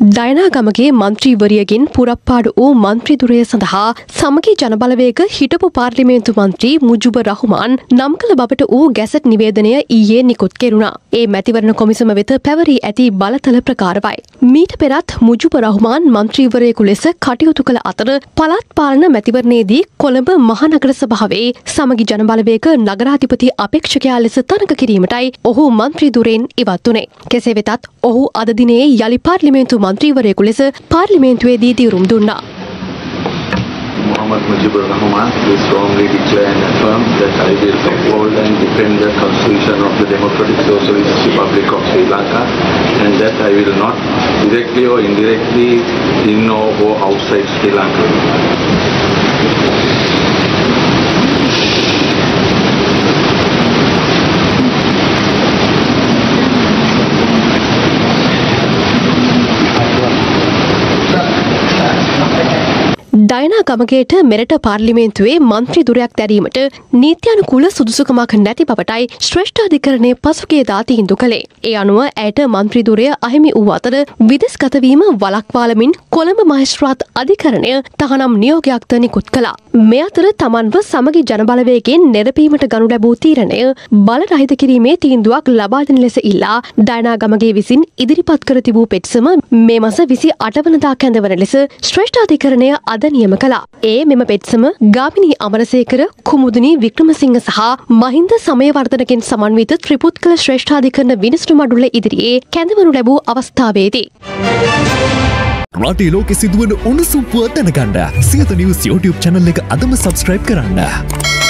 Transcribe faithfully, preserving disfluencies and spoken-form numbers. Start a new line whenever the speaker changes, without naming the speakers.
ඩයනා ගමගේ මන්ත්‍රීවරියගෙන් පුරප්පාඩු වූ මන්ත්‍රී සඳහා සමගී ජනබලවේග හිටපු පාර්ලිමේන්තු මන්ත්‍රී මුජුබ රහුමාන් නම් කළ බවට වූ ගැසට් නිවේදනය ඊයේ නිකුත් කෙරුණා. ඒ මැතිවරණ කොමිසම වෙත පැවරී ඇති බලතල ප්‍රකාරවයි. මීට පෙරත් මුජුබ රහුමාන් මන්ත්‍රීවරයෙකු ලෙස කටයුතු කළ අතර පළාත් පාලන මැතිවරණයේදී කොළඹ මහනගර සභාවේ සමගී ජනබලවේග නගරාධිපති අපේක්ෂකයා ලෙස තනක කිරීමටයි ඔහු මන්ත්‍රී ධුරයෙන් ඉවත් වුණේ. කෙසේ වෙතත් ඔහු අද දිනේ යලි පාර්ලිමේන්තු මන්ත්‍රීවරයෙකු ලෙස පාර්ලිමේන්තුවේදී දිරුම් දුන්නා.
Muhammad Mujibur Rahman will strongly declare and affirm that I will uphold and defend the Constitution of the Democratic Socialist Republic of Sri Lanka, and that I will not directly or indirectly in or go outside Sri Lanka.
Diana ගමගේට මෙරට පාර්ලිමේන්තුවේ මන්ත්‍රී ධුරයක් දැරීමට නීත්‍යානුකූල සුදුසුකමක් නැති බවටයි ශ්‍රේෂ්ඨාධිකරණය පසුගියදා තීන්දුව කළේ. ඒ අනුව ඇයට මන්ත්‍රී ධුරය අහිමි වූ අතර විදෙස්ගත වීම වළක්වාලමින් කොළඹ මහේස්ත්‍රාත් අධිකරණය තහනම් නියෝගයක්ද නිකුත් කළා. මේ අතර තමන්ව සමගි ජනබලවේගයෙන් නෙරපීමට ගනු ලැබූ තීරණය බලරහිත කිරීමේ තීන්දුවක් ලබා දෙන ලෙස ඉල්ලා ඩයනා ගමගේ විසින් ඉදිරිපත් කර තිබූ පෙත්සම මේ මාස විසි අට වනදා කැඳවන ලෙස ශ්‍රේෂ්ඨාධිකරණය අද නියම කළා. ඒ මෙම පෙත්සම ගාමිණී අමරසේකර, කුමුදුනි වික්‍රමසිංහ සහ මහින්ද සමයවර්ධනගෙන් සමන්විත ත්‍රිපුත්කල ශ්‍රේෂ්ඨාධිකරණ විනිශ්චය මඩුල්ල ඉදිරියේ කැඳවනු ලැබූ අවස්ථාවේදී
රටේ ලෝකෙ සිදුවන උණුසුම් පුවත් දැනගන්න සියත නිවුස් YouTube channel එක අදම subscribe කරන්න.